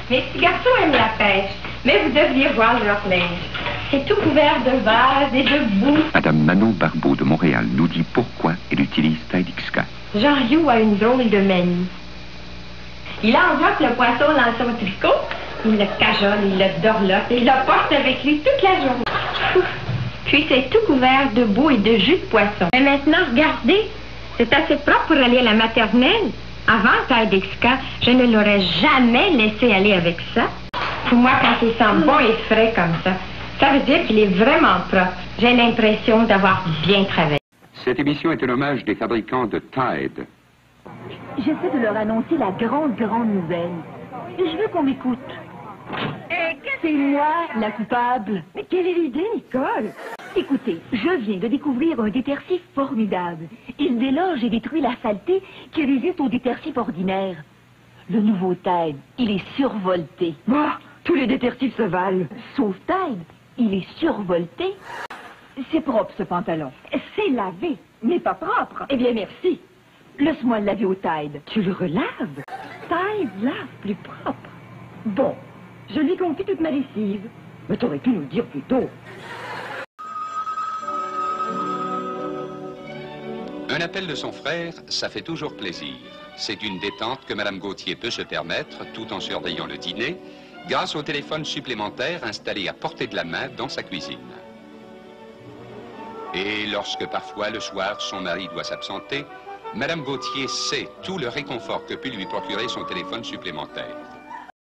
Mes petits garçons aiment la pêche, mais vous devriez voir leur linge. C'est tout couvert de vases et de boue. Madame Manon Barbeau de Montréal nous dit pourquoi elle utilise Tide XK. Jean-Rioux a une drôle de manie. Il enveloppe le poisson dans son tricot, il le cajole, il le dorlote et il le porte avec lui toute la journée. Puis c'est tout couvert de boue et de jus de poisson. Mais maintenant, regardez, c'est assez propre pour aller à la maternelle. Avant Tide XK, je ne l'aurais jamais laissé aller avec ça. Pour moi, quand il sent bon et frais comme ça veut dire qu'il est vraiment propre. J'ai l'impression d'avoir bien travaillé. Cette émission est un hommage des fabricants de Tide. J'essaie de leur annoncer la grande nouvelle. Et je veux qu'on m'écoute. C'est moi, la coupable. Mais quelle est l'idée, Nicole? Écoutez, je viens de découvrir un détergif formidable. Il déloge et détruit la saleté qui résiste au détergif ordinaire. Le nouveau Tide, il est survolté. Tous les détergifs se valent. Sauf Tide, il est survolté. C'est propre, ce pantalon. C'est lavé, mais pas propre. Eh bien, merci. Laisse-moi le laver au Tide. Tu le relaves? Tide lave plus propre. Bon, je lui confie toute ma lessive. Mais t'aurais pu nous le dire plus tôt. Un appel de son frère, ça fait toujours plaisir. C'est une détente que Mme Gauthier peut se permettre tout en surveillant le dîner grâce au téléphone supplémentaire installé à portée de la main dans sa cuisine. Et lorsque parfois le soir son mari doit s'absenter, Mme Gauthier sait tout le réconfort que peut lui procurer son téléphone supplémentaire.